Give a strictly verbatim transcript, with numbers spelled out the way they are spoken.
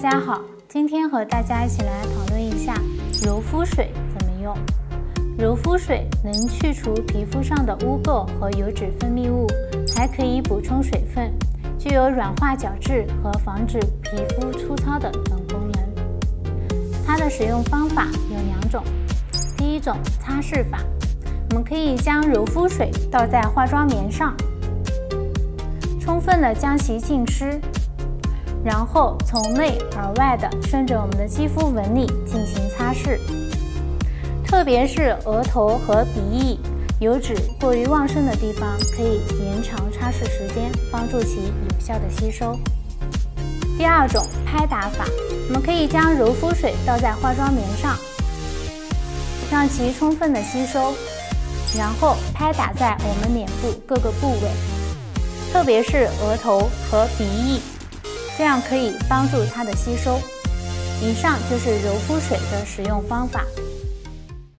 家好，今天和大家一起来讨论一下柔肤水怎么用。柔肤水能去除皮肤上的污垢和油脂分泌物，还可以补充水分，具有软化角质和防止皮肤粗糙的等功能。它的使用方法有两种，第一种擦拭法，我们可以将柔肤水倒在化妆棉上，充分的将其浸湿，然后从内而外的顺着我们的肌肤纹理进行擦拭，特别是额头和鼻翼油脂过于旺盛的地方，可以延长擦拭时间，帮助其有效的吸收。第二种拍打法，我们可以将柔肤水倒在化妆棉上，让其充分的吸收，然后拍打在我们脸部各个部位，特别是额头和鼻翼，这样可以帮助它的吸收。以上就是柔肤水的使用方法。